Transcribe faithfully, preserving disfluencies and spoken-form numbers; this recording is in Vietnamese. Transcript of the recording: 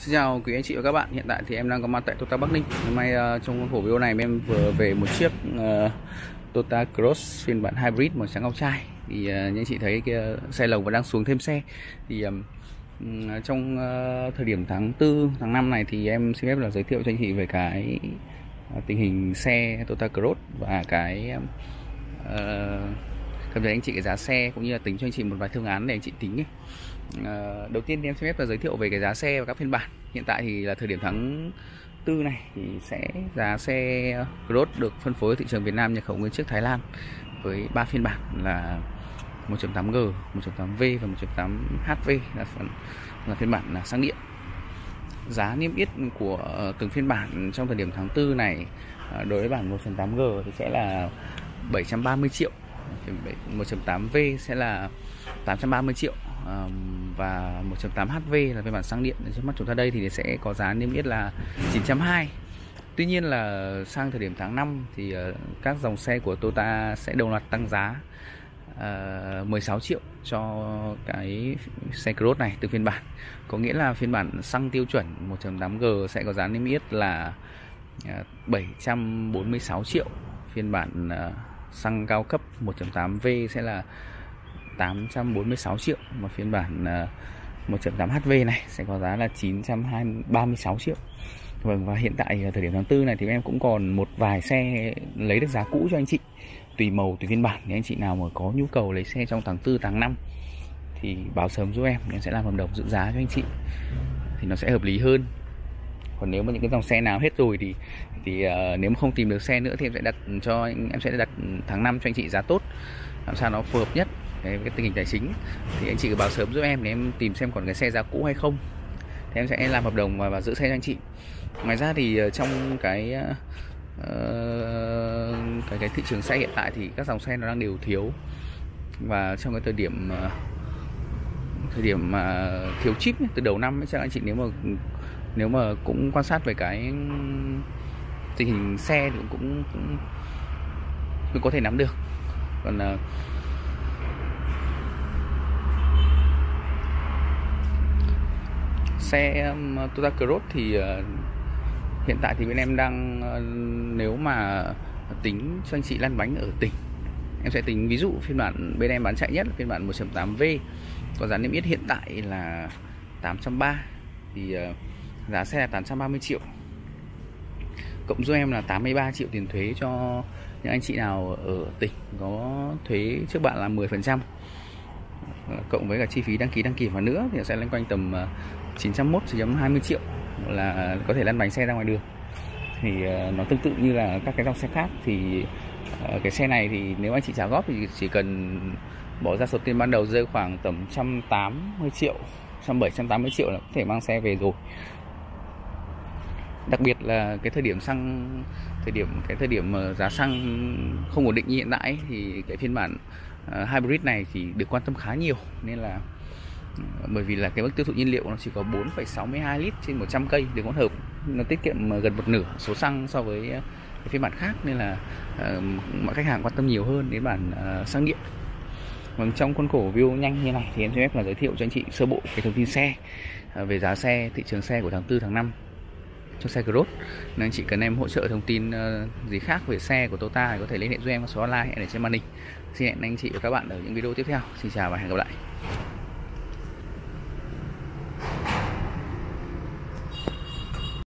Xin chào quý anh chị và các bạn. Hiện tại thì em đang có mặt tại Toyota Bắc Ninh. Hôm nay uh, trong khuôn khổ video này em vừa về một chiếc uh, Toyota Cross phiên bản hybrid màu trắng ngọc trai. Thì uh, như anh chị thấy kia xe lồng vẫn đang xuống thêm xe. Thì um, trong uh, thời điểm tháng tư, tháng năm này thì em xin phép là giới thiệu cho anh chị về cái uh, tình hình xe Toyota Cross và cái uh, cập nhật anh chị cái giá xe, cũng như là tính cho anh chị một vài phương án để anh chị tính ấy. À, đầu tiên thì em xin phép là giới thiệu về cái giá xe và các phiên bản. Hiện tại thì là thời điểm tháng tư này thì sẽ giá xe Cross được phân phối ở thị trường Việt Nam nhập khẩu nguyên chiếc Thái Lan với ba phiên bản là một chấm tám G, một chấm tám V và một chấm tám H V là phần là phiên bản là xăng điện. Giá niêm yết của từng phiên bản trong thời điểm tháng tư này đối với bản một chấm tám G thì sẽ là bảy trăm ba mươi triệu, một chấm tám V sẽ là tám trăm ba mươi triệu, và một chấm tám H V là phiên bản xăng điện trước mắt chúng ta đây thì sẽ có giá niêm yết là chín trăm hai mươi. Tuy nhiên là sang thời điểm tháng năm thì các dòng xe của Toyota sẽ đồng loạt tăng giá uh, mười sáu triệu cho cái xe Cross này từ phiên bản. Có nghĩa là phiên bản xăng tiêu chuẩn một chấm tám G sẽ có giá niêm yết là uh, bảy trăm bốn mươi sáu triệu. Phiên bản uh, xăng cao cấp một chấm tám V sẽ là tám trăm bốn mươi sáu triệu, mà phiên bản uh, một chấm tám H V này sẽ có giá là chín trăm ba mươi sáu triệu. Vâng, và hiện tại thời điểm tháng tư này thì em cũng còn một vài xe lấy được giá cũ cho anh chị, tùy màu tùy phiên bản. Nếu anh chị nào mà có nhu cầu lấy xe trong tháng tư, tháng năm thì báo sớm giúp em, em sẽ làm hợp đồng giữ giá cho anh chị thì nó sẽ hợp lý hơn. Còn nếu mà những cái dòng xe nào hết rồi thì thì uh, nếu mà không tìm được xe nữa thì em sẽ đặt cho em sẽ đặt tháng năm cho anh chị giá tốt, làm sao nó phù hợp nhất cái, cái tình hình tài chính. Thì anh chị cứ báo sớm giúp em để em tìm xem còn cái xe giá cũ hay không, thì em sẽ làm hợp đồng và, và giữ xe cho anh chị. Ngoài ra thì uh, trong cái uh, cái cái thị trường xe hiện tại thì các dòng xe nó đang đều thiếu, và trong cái thời điểm uh, thời điểm uh, thiếu chip ấy, từ đầu năm ấy, chắc anh chị nếu mà nếu mà cũng quan sát về cái tình hình xe thì cũng cũng, cũng có thể nắm được. Còn uh, xe um, Toyota Cross thì uh, hiện tại thì bên em đang uh, nếu mà tính cho anh chị lăn bánh ở tỉnh, em sẽ tính ví dụ phiên bản bên em bán chạy nhất là phiên bản một chấm tám V, có giá niêm yết hiện tại là tám trăm ba mươi, thì uh, giá xe là tám trăm ba mươi triệu, cộng giúp em là tám mươi ba triệu tiền thuế cho những anh chị nào ở tỉnh có thuế trước bạ là mười phần trăm, cộng với cả chi phí đăng ký đăng kiểm và nữa thì sẽ lên quanh tầm chín trăm mốt, chín trăm hai mươi triệu là có thể lăn bánh xe ra ngoài đường. Thì nó tương tự như là các cái dòng xe khác. Thì cái xe này thì nếu anh chị trả góp thì chỉ cần bỏ ra số tiền ban đầu rơi khoảng tầm một trăm tám mươi triệu, một trăm bảy mươi, một trăm tám mươi triệu là có thể mang xe về rồi. Đặc biệt là cái thời điểm xăng thời điểm cái thời điểm mà giá xăng không ổn định như hiện tại ấy, thì cái phiên bản uh, hybrid này thì được quan tâm khá nhiều, nên là uh, bởi vì là cái mức tiêu thụ nhiên liệu nó chỉ có bốn phẩy sáu mươi hai lít trên một trăm cây được hỗn hợp, nó tiết kiệm gần một nửa số xăng so với uh, cái phiên bản khác, nên là uh, mọi khách hàng quan tâm nhiều hơn đến bản uh, xăng điện. Vâng, trong khuôn khổ video nhanh như này thì em sẽ phép là giới thiệu cho anh chị sơ bộ cái thông tin xe, uh, về giá xe, thị trường xe của tháng tư, tháng năm cho xe Cross. Nên anh chị cần em hỗ trợ thông tin uh, gì khác về xe của Toyota thì có thể liên hệ giúp em qua số hotline để trên màn hình. Xin hẹn anh chị và các bạn ở những video tiếp theo. Xin chào và hẹn gặp lại.